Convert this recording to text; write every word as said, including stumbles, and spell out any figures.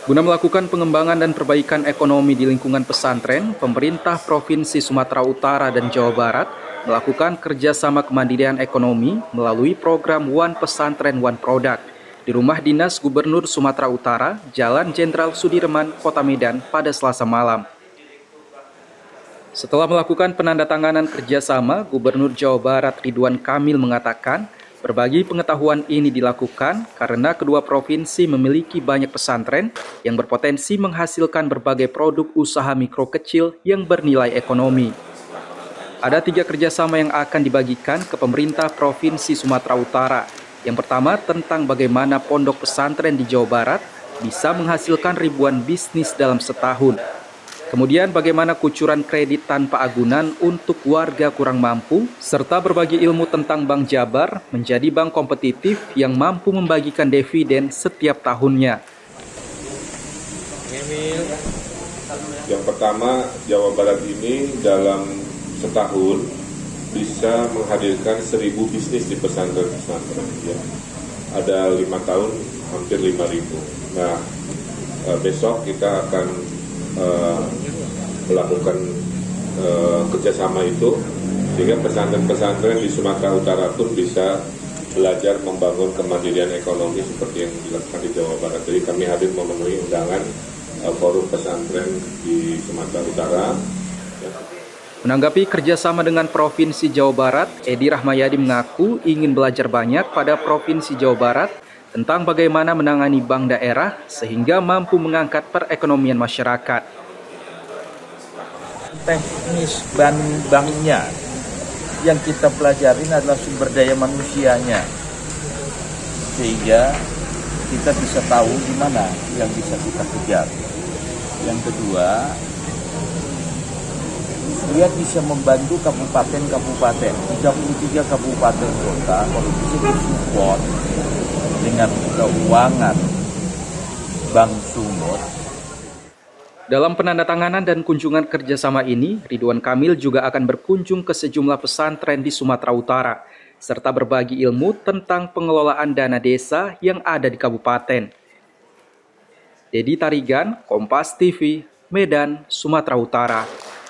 Guna melakukan pengembangan dan perbaikan ekonomi di lingkungan pesantren, pemerintah Provinsi Sumatera Utara dan Jawa Barat melakukan kerjasama kemandirian ekonomi melalui program One Pesantren One Product di Rumah Dinas Gubernur Sumatera Utara, Jalan Jenderal Sudirman, Kota Medan pada Selasa malam. Setelah melakukan penandatanganan kerjasama, Gubernur Jawa Barat Ridwan Kamil mengatakan, berbagi pengetahuan ini dilakukan karena kedua provinsi memiliki banyak pesantren yang berpotensi menghasilkan berbagai produk usaha mikro kecil yang bernilai ekonomi. Ada tiga kerjasama yang akan dibagikan ke pemerintah Provinsi Sumatera Utara. Yang pertama tentang bagaimana pondok pesantren di Jawa Barat bisa menghasilkan ribuan bisnis dalam setahun. Kemudian bagaimana kucuran kredit tanpa agunan untuk warga kurang mampu, serta berbagi ilmu tentang Bank Jabar menjadi bank kompetitif yang mampu membagikan dividen setiap tahunnya. Yang pertama, Jawa Barat ini dalam setahun bisa menghadirkan seribu bisnis di pesantren-pesantren. Ya. Ada lima tahun, hampir lima ribu. Nah, besok kita akan uh, melakukan uh, kerjasama itu sehingga pesantren-pesantren di Sumatera Utara pun bisa belajar membangun kemandirian ekonomi seperti yang dilakukan di Jawa Barat. Jadi kami hadir memenuhi undangan uh, forum pesantren di Sumatera Utara. Ya. Menanggapi kerjasama dengan Provinsi Jawa Barat, Edi Rahmayadi mengaku ingin belajar banyak pada Provinsi Jawa Barat tentang bagaimana menangani bank daerah sehingga mampu mengangkat perekonomian masyarakat. Teknis bank-banknya yang kita pelajarin adalah sumber daya manusianya, sehingga kita bisa tahu di mana yang bisa kita kejar. Yang kedua, dia bisa membantu kabupaten-kabupaten, tiga puluh tiga kabupaten kota, kalau bisa disupport dengan keuangan Bank Sumut. Dalam penandatanganan dan kunjungan kerjasama ini, Ridwan Kamil juga akan berkunjung ke sejumlah pesantren di Sumatera Utara, serta berbagi ilmu tentang pengelolaan dana desa yang ada di kabupaten. Dedi Tarigan, Kompas T V, Medan, Sumatera Utara.